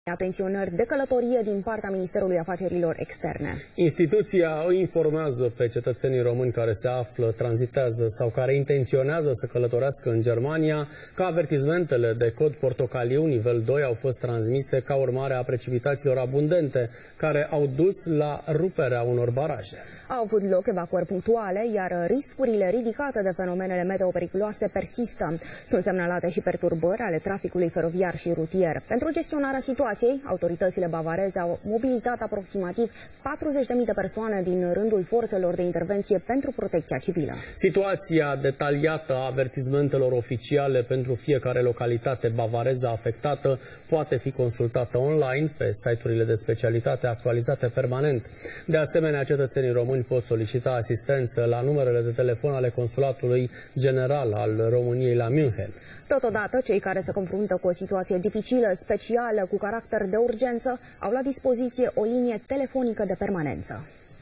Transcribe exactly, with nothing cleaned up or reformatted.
Atenționări de călătorie din partea Ministerului Afacerilor Externe. Instituția îi informează pe cetățenii români care se află, tranzitează sau care intenționează să călătorească în Germania că avertizmentele de cod portocaliu nivel doi au fost transmise ca urmare a precipitațiilor abundente care au dus la ruperea unor baraje. Au avut loc evacuări punctuale, iar riscurile ridicate de fenomenele meteo-periculoase persistă. Sunt semnalate și perturbări ale traficului feroviar și rutier. Pentru gestionarea situației, autoritățile bavareze au mobilizat aproximativ patruzeci de mii de persoane din rândul forțelor de intervenție pentru protecția civilă. Situația detaliată a avertizmentelor oficiale pentru fiecare localitate bavareză afectată poate fi consultată online pe site-urile de specialitate actualizate permanent. De asemenea, cetățenii români pot solicita asistență la numerele de telefon ale Consulatului General al României la München. Totodată, cei care se confruntă cu o situație dificilă, specială, cu caracter de urgență, au la dispoziție o linie telefonică de permanență.